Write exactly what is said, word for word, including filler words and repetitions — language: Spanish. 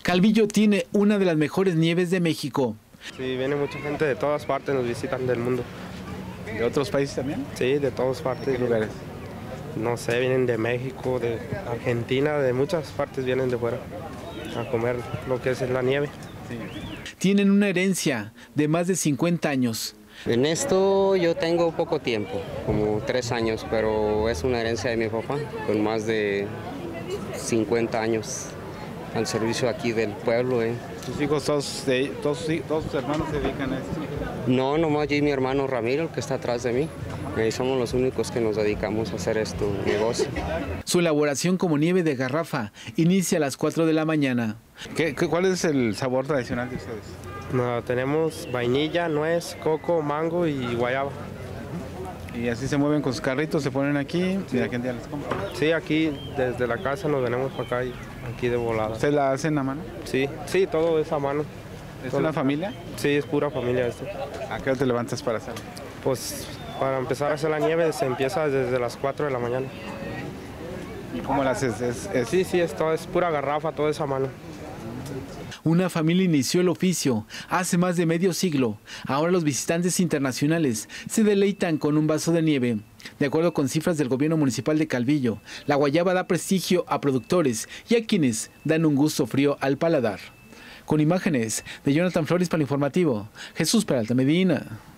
Calvillo tiene una de las mejores nieves de México. Sí, viene mucha gente de todas partes, nos visitan del mundo. ¿De otros países también? Sí, de todas partes. ¿De qué lugares? No sé, vienen de México, de Argentina, de muchas partes vienen de fuera a comer lo que es la nieve. Sí. Tienen una herencia de más de cincuenta años. En esto yo tengo poco tiempo, como tres años, pero es una herencia de mi papá, con más de cincuenta años al servicio aquí del pueblo. ¿eh? ¿Sus hijos, todos, de, todos, todos sus hermanos se dedican a esto? No, nomás yo y mi hermano Ramiro, el que está atrás de mí. Eh, somos los únicos que nos dedicamos a hacer este negocio. Su elaboración como nieve de garrafa inicia a las cuatro de la mañana. ¿Qué, qué, ¿Cuál es el sabor tradicional de ustedes? No, tenemos vainilla, nuez, coco, mango y guayaba. Y así se mueven con sus carritos, se ponen aquí, sí. Y la gente ya les compra. Sí, aquí desde la casa nos venimos para acá y aquí de volada. ¿Usted la hacen a mano? Sí, sí, todo es a mano. ¿Es todo. una familia? Sí, es pura familia esto. ¿A qué hora te levantas para hacerlo? Pues para empezar a hacer la nieve se empieza desde las cuatro de la mañana. ¿Y cómo la haces? ¿Es, es... Sí, sí, esto es pura garrafa, todo es a mano. Una familia inició el oficio hace más de medio siglo. Ahora los visitantes internacionales se deleitan con un vaso de nieve. De acuerdo con cifras del gobierno municipal de Calvillo, la guayaba da prestigio a productores y a quienes dan un gusto frío al paladar. Con imágenes de Jonathan Flores para el informativo, Jesús Peralta Medina.